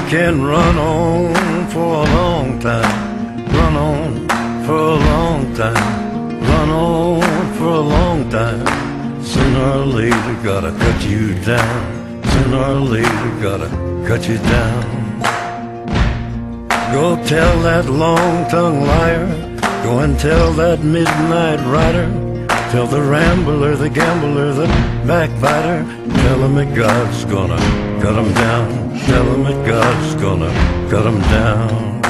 can run on for a long time, run on for a long time, run on for a long time. Sooner or later gotta cut you down, sooner or later gotta cut you down. Go tell that long-tongued liar, go and tell that midnight rider, tell the rambler, the gambler, the backbiter, tell him that God's gonna cut him down, tell him that God's gonna cut him down.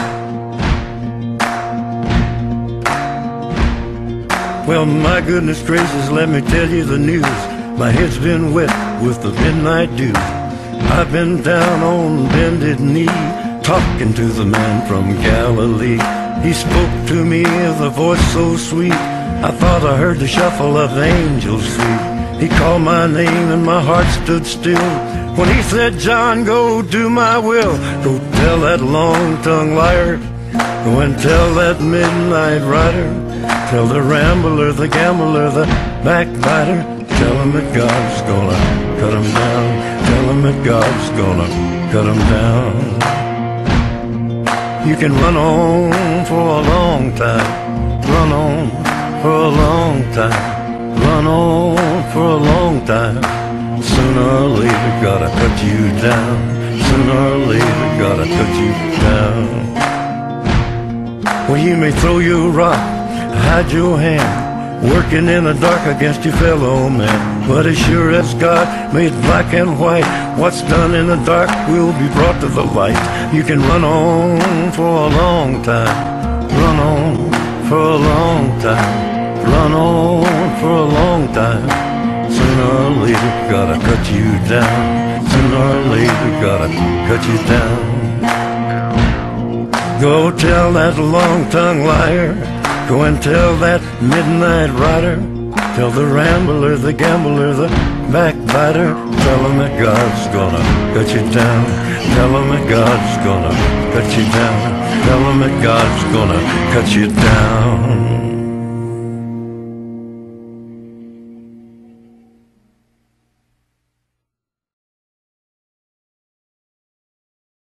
Well, my goodness gracious, let me tell you the news. My head's been wet with the midnight dew. I've been down on bended knee, talking to the man from Galilee. He spoke to me with a voice so sweet, I thought I heard the shuffle of angels' feet. He called my name and my heart stood still when he said, John, go do my will. Go tell that long-tongued liar, go and tell that midnight rider, tell the rambler, the gambler, the backbiter, tell him that God's gonna cut him down, tell him that God's gonna cut him down. You can run on for a long time, run on for a long time, run on for a long time. Sooner or later gotta cut you down, sooner or later gotta cut you down. Well, you may throw your rock, hide your hand, working in the dark against your fellow man, but as sure as God made black and white, what's done in the dark will be brought to the light. You can run on for a long time, run on for a long time, run on for a long time. Sooner or later gotta cut you down, sooner or later gotta cut you down. Go tell that long-tongued liar, go and tell that midnight rider, tell the rambler, the gambler, the backbiter, tell him that God's gonna cut you down, tell him that God's gonna cut you down, tell him that God's gonna cut you down.